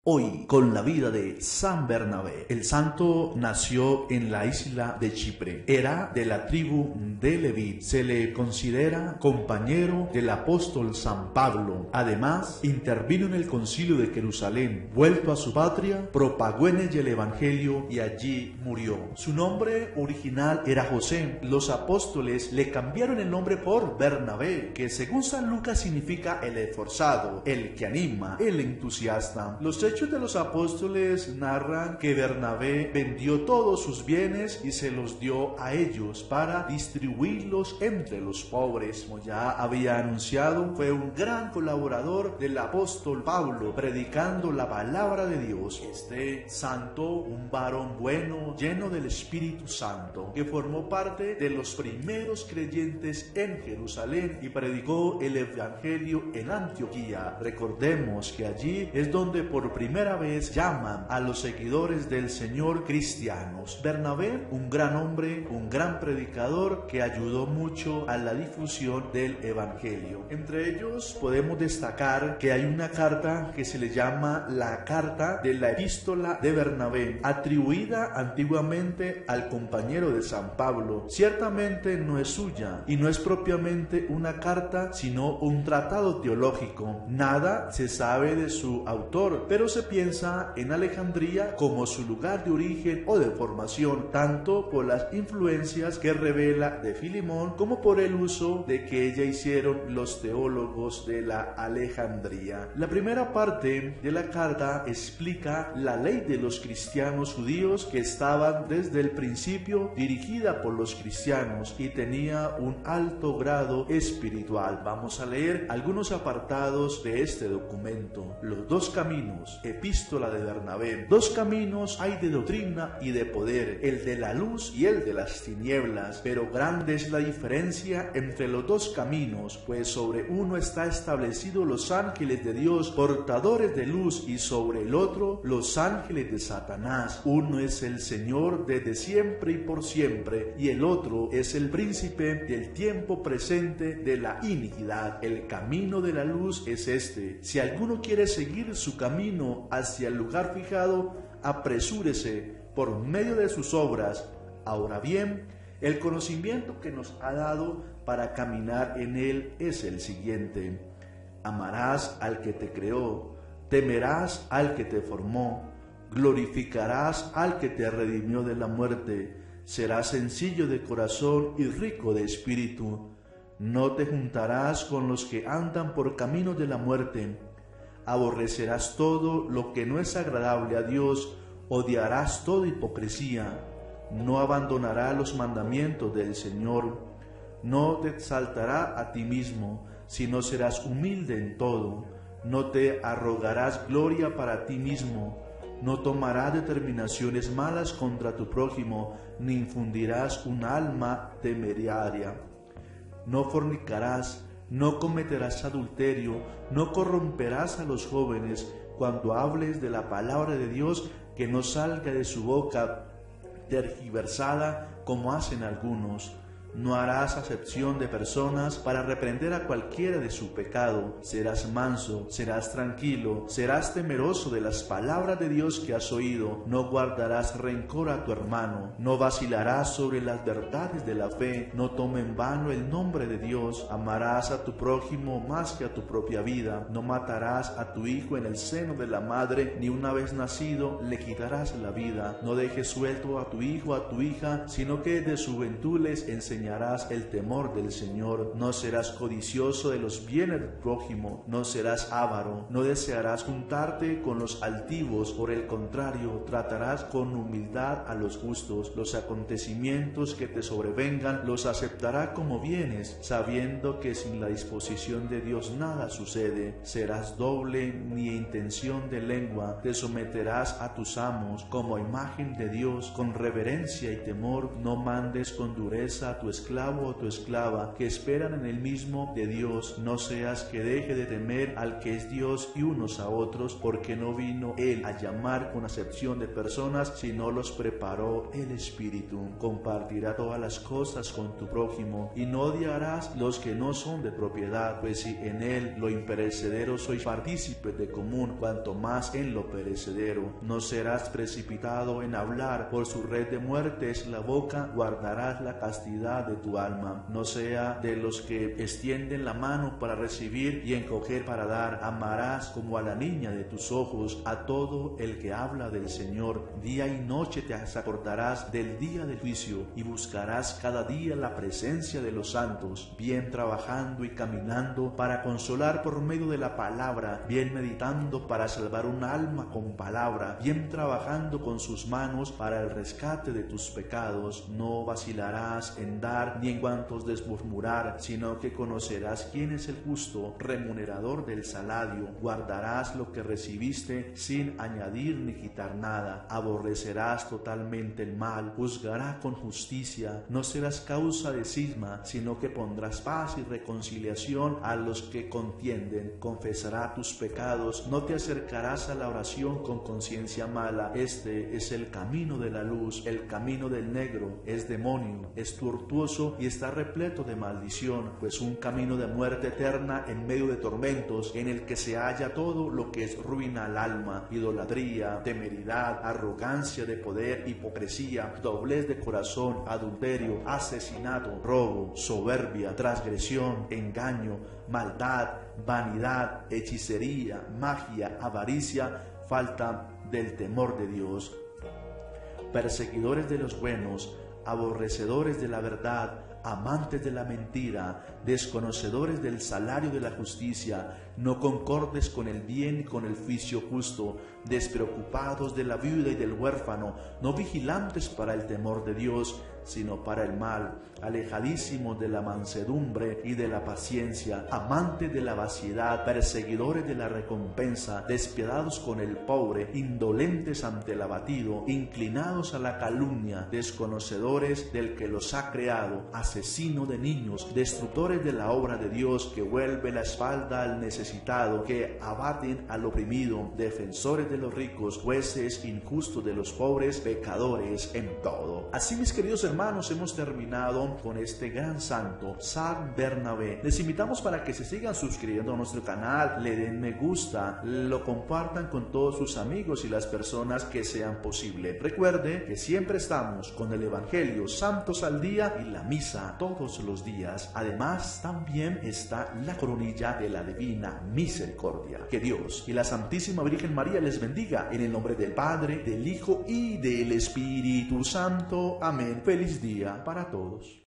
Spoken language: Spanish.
Hoy, con la vida de San Bernabé. El santo nació en la isla de Chipre. Era de la tribu de Leví. Se le considera compañero del apóstol San Pablo. Además, intervino en el concilio de Jerusalén. Vuelto a su patria, propagó en ella el evangelio y allí murió. Su nombre original era José. Los apóstoles le cambiaron el nombre por Bernabé, que según San Lucas significa el esforzado, el que anima, el entusiasta. Los Hechos de los Apóstoles narran que Bernabé vendió todos sus bienes y se los dio a ellos para distribuirlos entre los pobres. Como ya había anunciado, fue un gran colaborador del apóstol Pablo, predicando la palabra de Dios. Este santo, un varón bueno, lleno del Espíritu Santo, que formó parte de los primeros creyentes en Jerusalén y predicó el evangelio en Antioquía. Recordemos que allí es donde por primera vez llaman a los seguidores del Señor cristianos. Bernabé, un gran hombre, un gran predicador que ayudó mucho a la difusión del evangelio. Entre ellos podemos destacar que hay una carta que se le llama la carta de la epístola de Bernabé, atribuida antiguamente al compañero de San Pablo. Ciertamente no es suya y no es propiamente una carta, sino un tratado teológico. Nada se sabe de su autor, pero se piensa en Alejandría como su lugar de origen o de formación, tanto por las influencias que revela de Filemón como por el uso de que ella hicieron los teólogos de la Alejandría. La primera parte de la carta explica la ley de los cristianos judíos que estaban desde el principio dirigida por los cristianos y tenía un alto grado espiritual. Vamos a leer algunos apartados de este documento. Los dos caminos, epístola de Bernabé. Dos caminos hay de doctrina y de poder, el de la luz y el de las tinieblas, pero grande es la diferencia entre los dos caminos, pues sobre uno está establecido los ángeles de Dios, portadores de luz, y sobre el otro los ángeles de Satanás. Uno es el Señor desde siempre y por siempre, y el otro es el príncipe del tiempo presente de la iniquidad. El camino de la luz es este. Si alguno quiere seguir su camino hacia el lugar fijado, apresúrese por medio de sus obras. Ahora bien, el conocimiento que nos ha dado para caminar en él es el siguiente: amarás al que te creó, temerás al que te formó, glorificarás al que te redimió de la muerte, serás sencillo de corazón y rico de espíritu. No te juntarás con los que andan por caminos de la muerte. Aborrecerás todo lo que no es agradable a Dios, odiarás toda hipocresía. No abandonarás los mandamientos del Señor. No te exaltarás a ti mismo, sino serás humilde en todo. No te arrogarás gloria para ti mismo. No tomarás determinaciones malas contra tu prójimo, ni infundirás un alma temeraria. No fornicarás, no cometerás adulterio, no corromperás a los jóvenes. Cuando hables de la palabra de Dios, que no salga de su boca tergiversada como hacen algunos. No harás acepción de personas para reprender a cualquiera de su pecado. Serás manso, serás tranquilo, serás temeroso de las palabras de Dios que has oído. No guardarás rencor a tu hermano. No vacilarás sobre las verdades de la fe. No tome en vano el nombre de Dios. Amarás a tu prójimo más que a tu propia vida. No matarás a tu hijo en el seno de la madre, ni una vez nacido le quitarás la vida. No dejes suelto a tu hijo, a tu hija, sino que de su juventud les enseñarás el temor del Señor. No serás codicioso de los bienes del prójimo, no serás avaro, no desearás juntarte con los altivos, por el contrario, tratarás con humildad a los justos. Los acontecimientos que te sobrevengan los aceptarás como bienes, sabiendo que sin la disposición de Dios nada sucede. Serás doble, ni intención de lengua, te someterás a tus amos como imagen de Dios, con reverencia y temor. No mandes con dureza a tu tu esclavo o tu esclava que esperan en el mismo de Dios, no seas que deje de temer al que es Dios y unos a otros, porque no vino Él a llamar con acepción de personas, sino los preparó el Espíritu. Compartirá todas las cosas con tu prójimo y no odiarás los que no son de propiedad, pues si en Él lo imperecedero sois partícipes de común, cuanto más en lo perecedero. No serás precipitado en hablar, por su red de muerte es la boca, guardarás la castidad de tu alma. No sea de los que extienden la mano para recibir y encoger para dar. Amarás como a la niña de tus ojos a todo el que habla del Señor. Día y noche te acordarás del día del juicio y buscarás cada día la presencia de los santos, bien trabajando y caminando para consolar por medio de la palabra, bien meditando para salvar un alma con palabra, bien trabajando con sus manos para el rescate de tus pecados. No vacilarás en dar ni en cuantos desmurmurar, sino que conocerás quién es el justo, remunerador del salario. Guardarás lo que recibiste sin añadir ni quitar nada. Aborrecerás totalmente el mal, juzgarás con justicia. No serás causa de cisma, sino que pondrás paz y reconciliación a los que contienden. Confesarás tus pecados, no te acercarás a la oración con conciencia mala. Este es el camino de la luz. El camino del negro es demonio, es tortuoso y está repleto de maldición, pues un camino de muerte eterna en medio de tormentos, en el que se halla todo lo que es ruina al alma: idolatría, temeridad, arrogancia de poder, hipocresía, doblez de corazón, adulterio, asesinato, robo, soberbia, transgresión, engaño, maldad, vanidad, hechicería, magia, avaricia, falta del temor de Dios. Perseguidores de los buenos, aborrecedores de la verdad, amantes de la mentira, desconocedores del salario de la justicia, no concordes con el bien y con el juicio justo, despreocupados de la viuda y del huérfano, no vigilantes para el temor de Dios, sino para el mal, alejadísimos de la mansedumbre y de la paciencia, amantes de la vaciedad, perseguidores de la recompensa, despiadados con el pobre, indolentes ante el abatido, inclinados a la calumnia, desconocedores del que los ha creado, asesinos de niños, destructores de la obra de Dios, que vuelve la espalda al necesitado, que abaten al oprimido, defensores de los ricos, jueces injustos de los pobres, pecadores en todo. Así, mis queridos hermanos, hemos terminado con este gran santo, San Bernabé. Les invitamos para que se sigan suscribiendo a nuestro canal, le den me gusta, lo compartan con todos sus amigos y las personas que sean posible. Recuerde que siempre estamos con el Evangelio Santos al día y la misa todos los días. Además, también está la coronilla de la Divina Misericordia. Que Dios y la Santísima Virgen María les bendiga, en el nombre del Padre, del Hijo y del Espíritu Santo. Amén. Feliz día para todos.